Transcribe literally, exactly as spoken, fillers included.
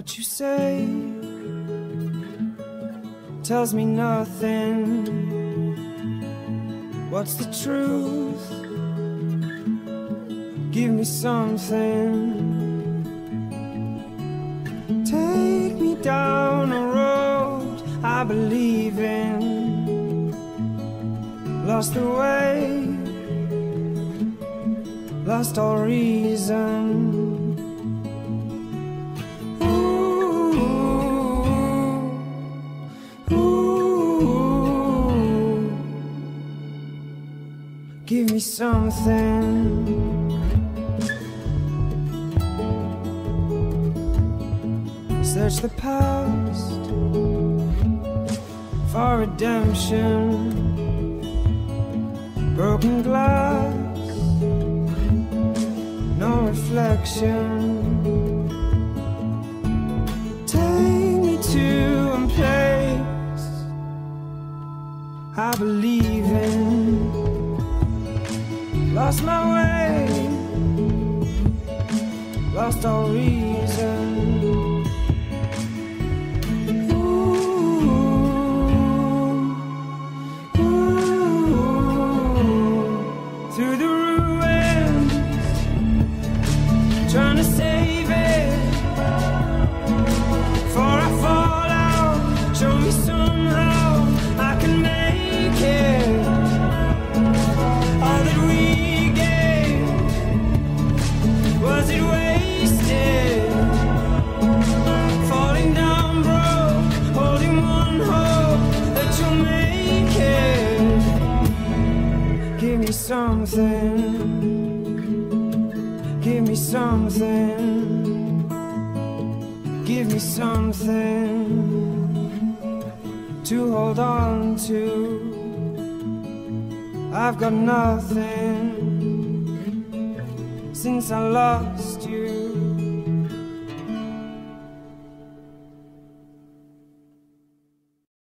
What you say tells me nothing. What's the truth? Give me something. Take me down a road I believe in. Lost the way, lost all reason. Give me something. Search the past for redemption. Broken glass, no reflection. Take me to a place I believe in. Lost my way, lost all reason. Ooh, ooh, through the ruins, trying to save it. Before I fall out, show me somehow I can make it. All that we was it wasted? Falling down broke, holding one hope that you'll make it. Give me something. Give me something. Give me something to hold on to. I've got nothing since I lost